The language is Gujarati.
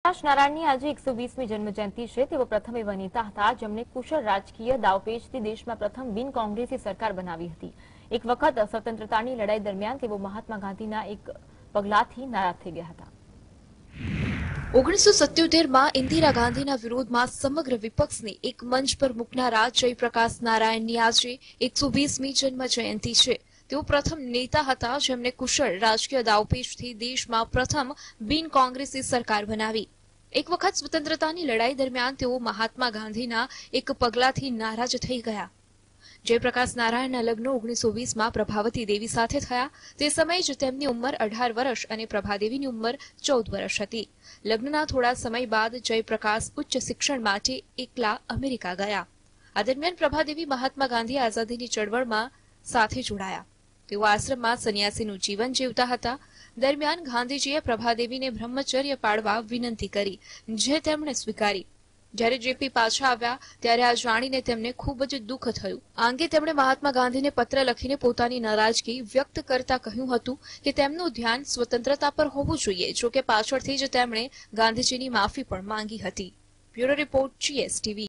પ્રકાશ નારાયણની આજે 120મી જન્મજયંતિ છે। તેઓ પ્રથમ એવા નેતા હતા જેમણે કુશળ રાજકીય દાવપેચથી દેશમાં પ્રથમ બિન કોંગ્રેસી સરકાર બનાવી હતી। એક વખત સ્વતંત્રતાની લડાઈ દરમિયાન તેઓ મહાત્મા ગાંધીના એક પગલાથી નારાજ થઈ ગયા હતા। 1977માં ઇન્દિરા ગાંધીના વિરોધમાં સમગ્ર વિપક્ષને એક મંચ પર મૂકનારા જયપ્રકાશ નારાયણની આજે 120મી જન્મજયંતિ છે। તેઓ પ્રથમ નેતા હતા જેમણે કુશળ રાજકીય દાવપેચથી દેશમાં પ્રથમ બિન કોંગ્રેસી સરકાર બનાવી। એક વખત સ્વતંત્રતાની લડાઈ દરમિયાન તેઓ મહાત્મા ગાંધીના એક પગલાથી નારાજ થઈ ગયા। જયપ્રકાશ નારાયણના લગ્ન 1920માં પ્રભાવતી દેવી સાથે થયા। તે સમયે જ તેમની ઉંમર 18 વર્ષ અને પ્રભાદેવીની ઉંમર 14 વર્ષ હતી। લગ્નના થોડા સમય બાદ જયપ્રકાશ ઉચ્ચ શિક્ષણ માટે એકલા અમેરિકા ગયા। આ દરમિયાન પ્રભાદેવી મહાત્મા ગાંધી આઝાદીની ચળવળમાં સાથે જોડાયા। તેઓ આશ્રમમાં સંન્યાસીનું જીવન જીવતા હતા। દરમિયાન ગાંધીજીએ પ્રભાદેવીને બ્રહ્મચર્ય પાળવા વિનંતી કરી, જે તેમણે સ્વીકારી। જ્યારે જેપી પાછા આવ્યા ત્યારે આ જાણીને તેમને ખૂબ જ દુઃખ થયું। આ અંગે તેમણે મહાત્મા ગાંધીને પત્ર લખીને પોતાની નારાજગી વ્યક્ત કરતા કહ્યું હતું કે તેમનું ધ્યાન સ્વતંત્રતા પર હોવું જોઈએ। જો કે પાછળથી જ તેમણે ગાંધીજીની માફી પણ માંગી હતી। Bureau report GSTV।